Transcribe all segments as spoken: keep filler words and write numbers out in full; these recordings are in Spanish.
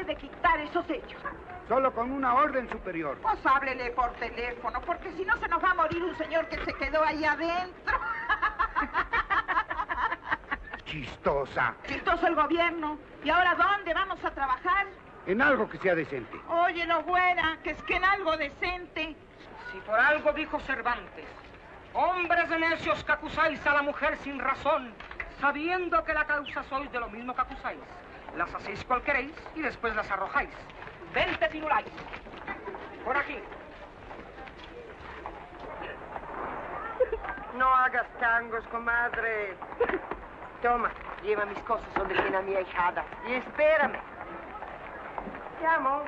puede quitar esos hechos. Solo con una orden superior. Pues háblele por teléfono, porque si no se nos va a morir un señor que se quedó ahí adentro. Chistosa. Chistoso el gobierno. ¿Y ahora dónde vamos a trabajar? En algo que sea decente. Óyelo, güera, que es que en algo decente. Si por algo dijo Cervantes, hombres de necios que acusáis a la mujer sin razón, sabiendo que la causa sois de lo mismo que acusáis, las hacéis cual queréis y después las arrojáis. Vente, finuláis. Por aquí. No hagas tangos, comadre. Toma, lleva mis cosas donde tiene a mi ahijada y espérame. Te amo.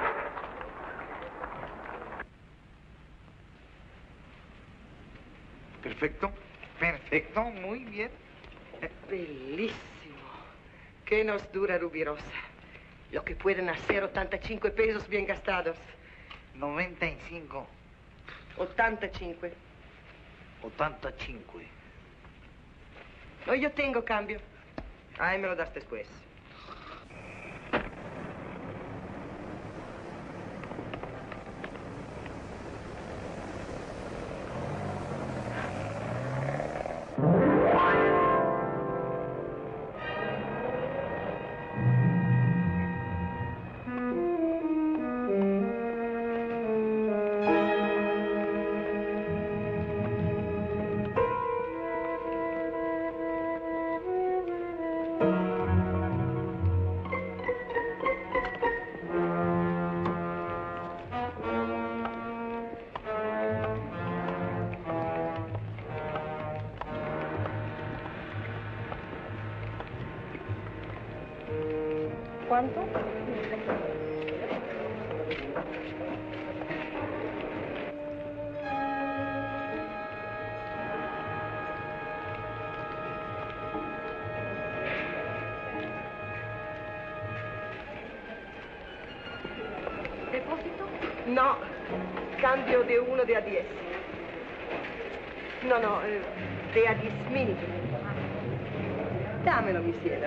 Perfecto, perfecto, muy bien. Bellísimo. Qué nos dura Rubirosa. Lo que pueden hacer ochenta y cinco pesos bien gastados. noventa y cinco. ochenta y cinco. ochenta y cinco. No, yo tengo cambio. Ahí me lo das después. ¿Cuánto? ¿Depósito? No, cambio de uno de a diez. No, no, eh, de a diez mil. Dámelo, mi cielo.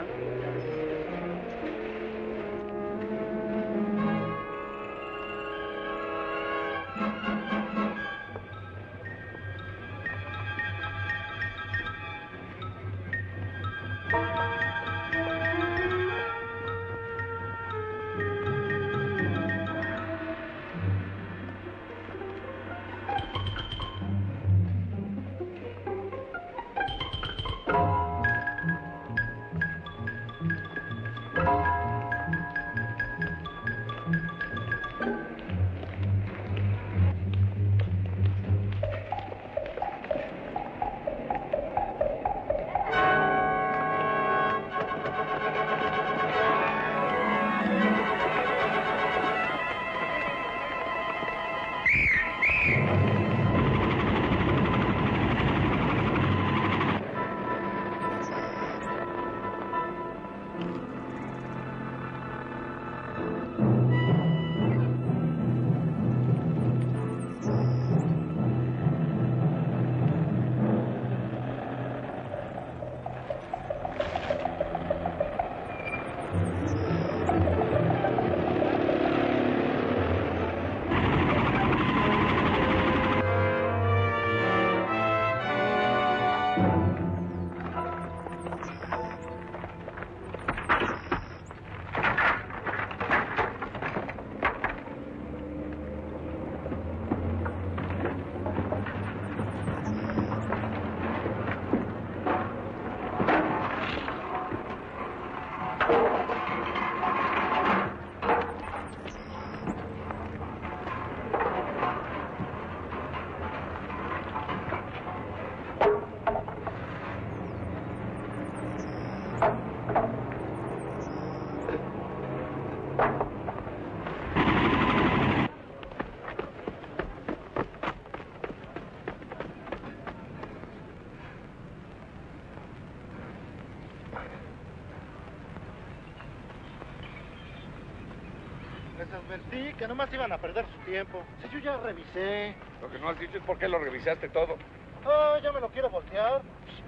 Les advertí que nomás iban a perder su tiempo. Si yo ya revisé. Lo que no has dicho es por qué lo revisaste todo. Ah, ya me lo quiero voltear.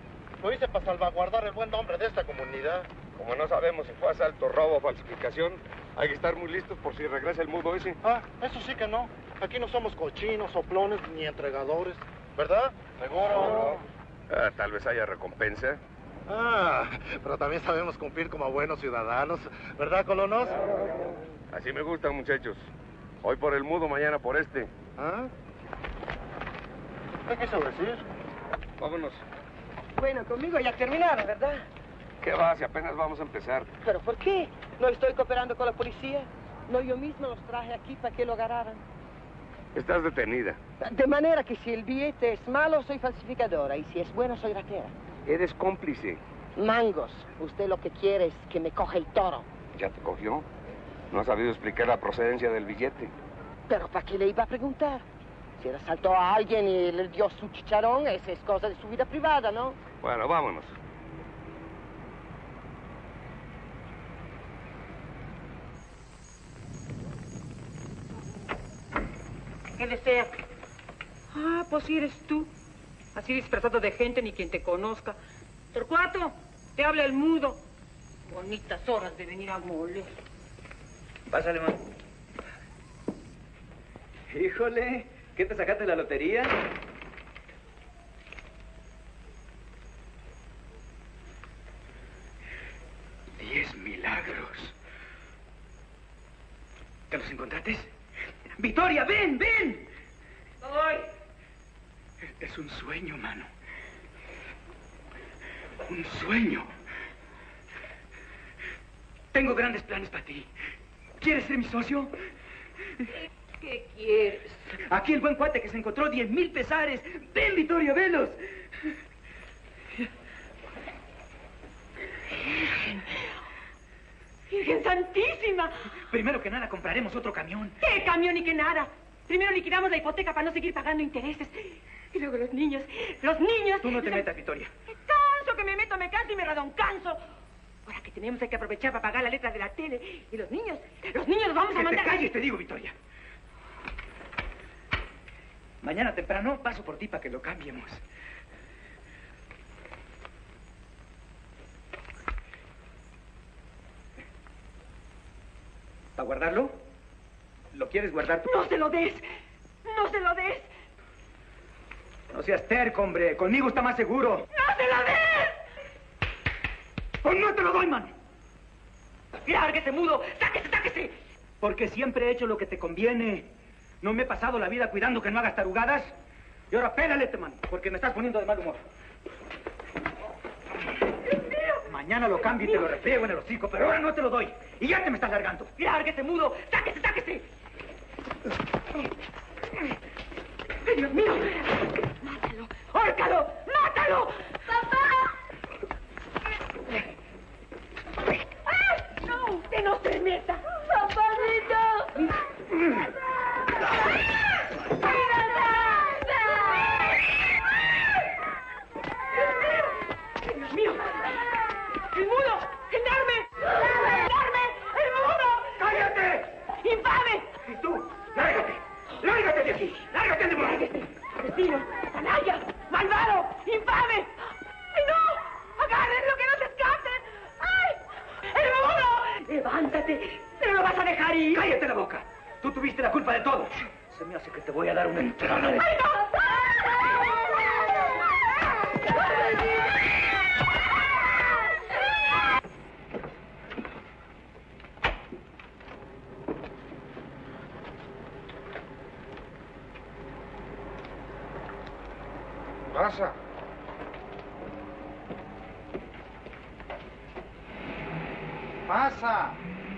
Lo hice para salvaguardar el buen nombre de esta comunidad. Como no sabemos si fue asalto, robo o falsificación, Hay que estar muy listos por si regresa el mudo ese. Ah, eso sí que no. Aquí no somos cochinos, soplones ni entregadores. ¿Verdad? Seguro. Ah, tal vez haya recompensa. Ah, pero también sabemos cumplir como buenos ciudadanos. ¿Verdad, colonos? Así me gustan, muchachos. Hoy por el mudo, mañana por este. ¿Ah? ¿Qué quiso decir? Vámonos. Bueno, conmigo ya terminaron, ¿verdad? ¿Qué va? Si apenas vamos a empezar. ¿Pero por qué? ¿No estoy cooperando con la policía? No, yo mismo los traje aquí para que lo agarraran. Estás detenida. De manera que si el billete es malo, soy falsificadora. Y si es bueno, soy ratera. Eres cómplice. Mangos, usted lo que quiere es que me coja el toro. ¿Ya te cogió? No has sabido explicar la procedencia del billete. ¿Pero para qué le iba a preguntar? Si él asaltó a alguien y le dio su chicharrón, esa es cosa de su vida privada, ¿no? Bueno, vámonos. ¿Qué desea? Ah, pues si eres tú. Así disfrazado de gente, ni quien te conozca. Torcuato, te habla el mudo. Bonitas horas de venir a moler. Pásale, man. Híjole, ¿qué te sacaste de la lotería? Diez milagros. ¿Te los encontraste? ¡Victoria, ven, ven! ¡No voy! Es un sueño, mano. Un sueño. Tengo grandes planes para ti. ¿Quieres ser mi socio? ¿Qué quieres? Aquí el buen cuate que se encontró diez mil pesares. Ven, Victoria, velos. Virgen. Virgen Santísima. Primero que nada, compraremos otro camión. ¿Qué camión ni qué nada? Primero liquidamos la hipoteca para no seguir pagando intereses. Y luego los niños, los niños... Tú no te metas, Victoria. Me canso, que me meto, me canso y me redoncanso. Ahora que tenemos hay que aprovechar para pagar la letra de la tele. Y los niños, los niños los vamos a Que mandar... te calles, te digo, Victoria. Mañana temprano paso por ti para que lo cambiemos. ¿Para guardarlo? ¿Lo quieres guardar tú? ¡No se lo des! ¡No se lo des! No seas terco, hombre. Conmigo está más seguro. ¡No se lo des! ¡Pues no te lo doy, mano! ¡Lárguese, mudo! ¡Sáquese, sáquese! Porque siempre he hecho lo que te conviene. No me he pasado la vida cuidando que no hagas tarugadas. Y ahora pégale, man, porque me estás poniendo de mal humor. ¡Dios mío! Mañana lo cambio y te lo refriego en el hocico, pero ahora no te lo doy. Y ya te me estás largando. ¡Lárguese, mudo! ¡Sáquese, sáquese! ¡Ay, Dios mío! ¡Mátalo! ¡Hórcalo! ¡Mátalo! ¡Papá! ¡Ay! ¡No! ¡Usted no se meta! ¡Papadito! ¡Dios mío! ¡El mudo! ¡Gendarme! ¡Gendarme! ¡El mudo! ¡Cállate! ¡Infame! Y tú, lárgate. ¡Lárgate de aquí! ¡Lárgate de aquí! ¡Asesino! ¡Canalla! ¡Malvado! ¡Infame! ¡Ay, no! ¡Agárrenlo, que no se escape! ¡Ay! ¡El mudo! ¡Levántate! ¡No lo vas a dejar ir! ¡Cállate la boca! Tú tuviste la culpa de todo. Se me hace que te voy a dar una entrada de... ¡Ay, no! Pasa. Pasa.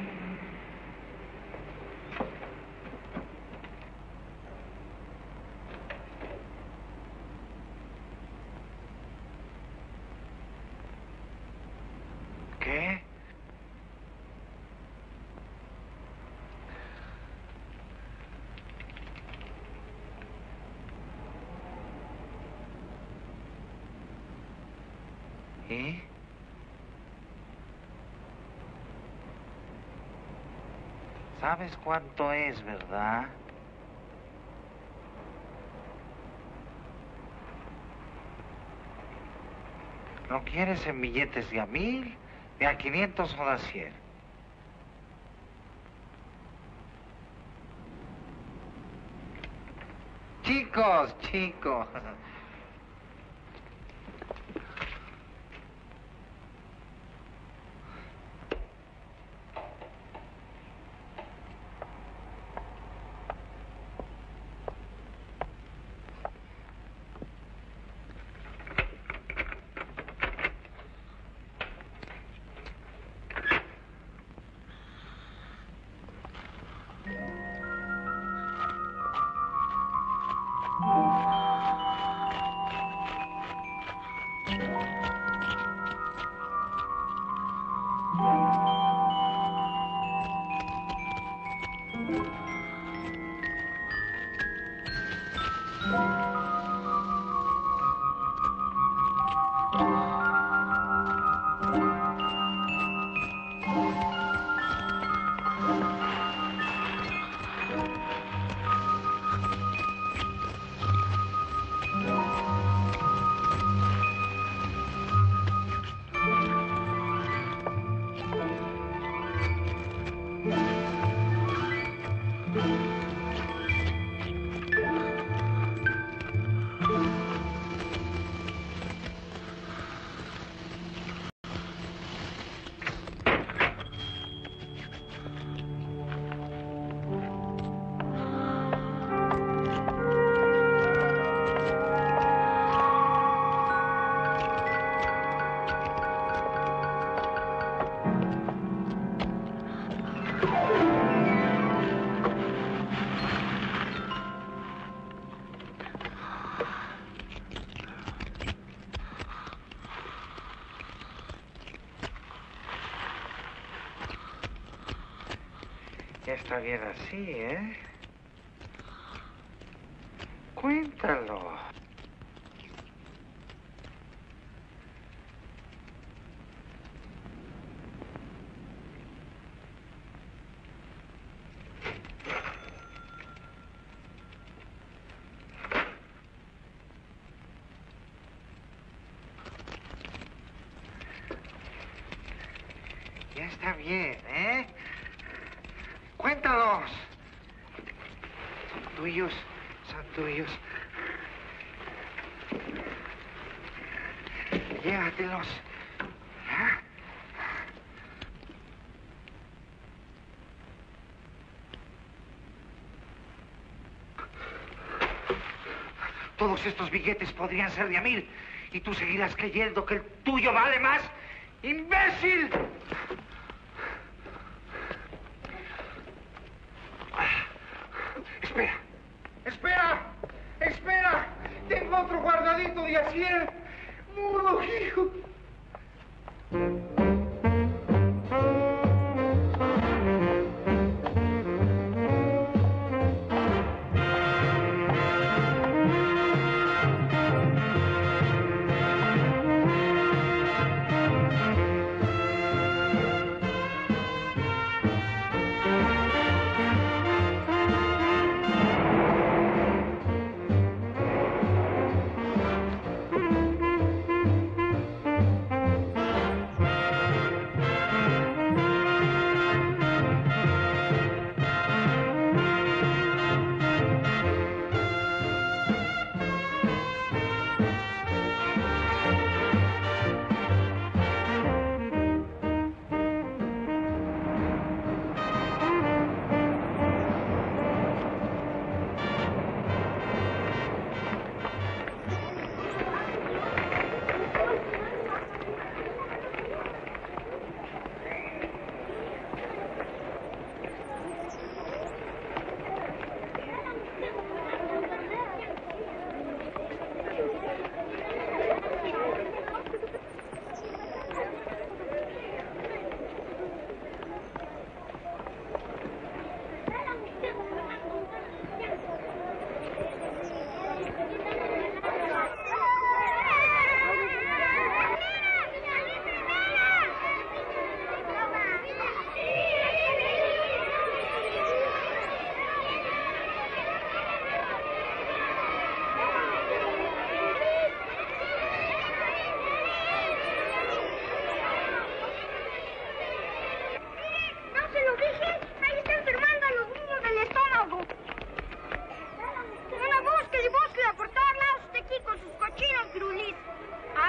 ¿Qué? ¿Y? ¿Sabes cuánto es, verdad? ¿Lo quieres en billetes de a mil, de a quinientos o de a cien? chicos, chicos. Ya está bien así, ¿eh? Cuéntalo. Ya está bien, ¿eh? Cuéntalos. Son tuyos, son tuyos. Llévatelos. ¿Ah? Todos estos billetes podrían ser de a mil y tú seguirás creyendo que el tuyo vale más. ¡Imbécil! Espera, espera, espera. Tengo otro guardadito de a cien. Mudo, hijo.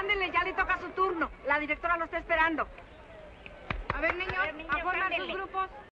Ándele, ya le toca su turno. La directora lo está esperando. A ver, niños, A ver, niños, a formar sus ándele. grupos.